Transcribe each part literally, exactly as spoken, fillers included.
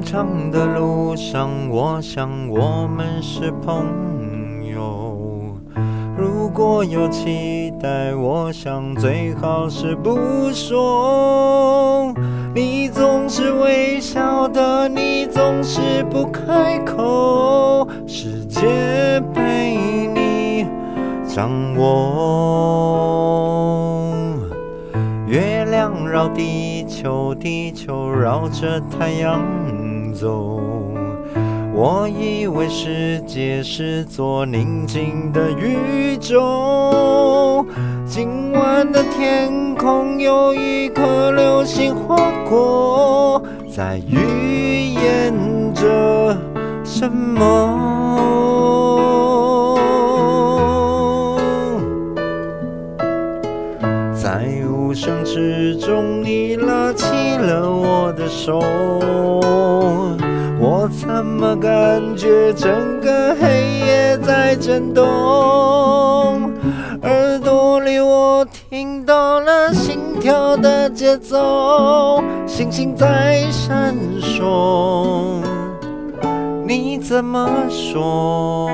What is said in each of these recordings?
长的路上，我想我们是朋友。如果有期待，我想最好是不说。你总是微笑的，你总是不开口，世界被你掌握。月亮绕地球，地球绕着太阳走。我以为世界是座宁静的宇宙，今晚的天空有一颗流星划过，在预言着什么？在无声之中，你拉起了我的手，我怎么感觉整个黑夜在震动？耳朵里我听到了心跳的节奏，星星在闪烁，你怎么说？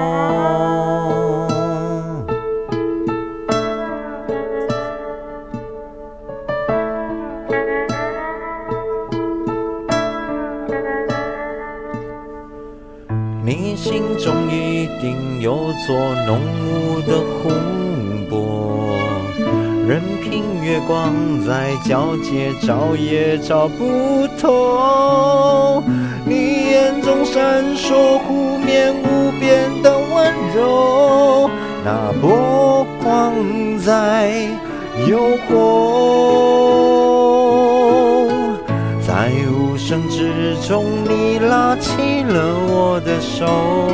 你心中一定有座浓雾的湖泊，任凭月光在皎洁照也照不透。你眼中闪烁湖面无边的温柔，那波光在诱惑。在无声之中，你拉起了我的手，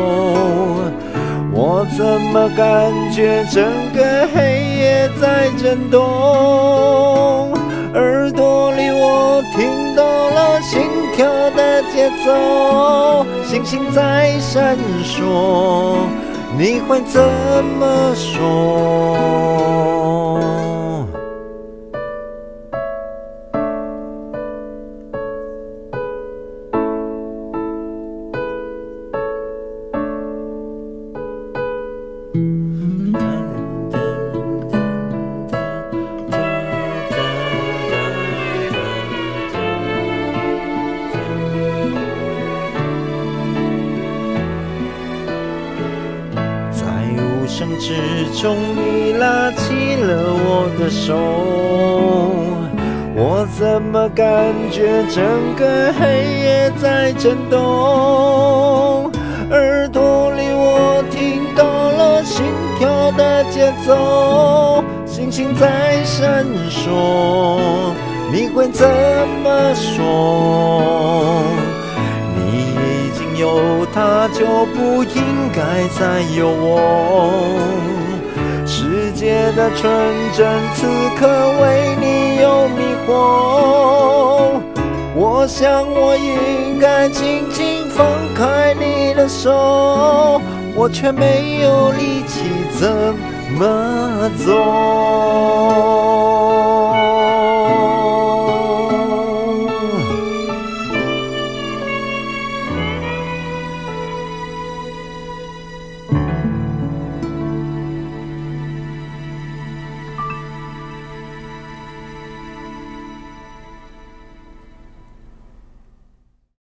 我怎么感觉整个黑夜在震动？耳朵里我听到了心跳的节奏，星星在闪烁，你会怎么说？无声之中，你拉起了我的手，我怎么感觉整个黑夜在震动？耳朵里我听到了心跳的节奏，星星在闪烁，你会怎么说？有他就不应该再有我，世界的纯真此刻为你有迷惑。我想我应该轻轻放开你的手，我却没有力气怎么做。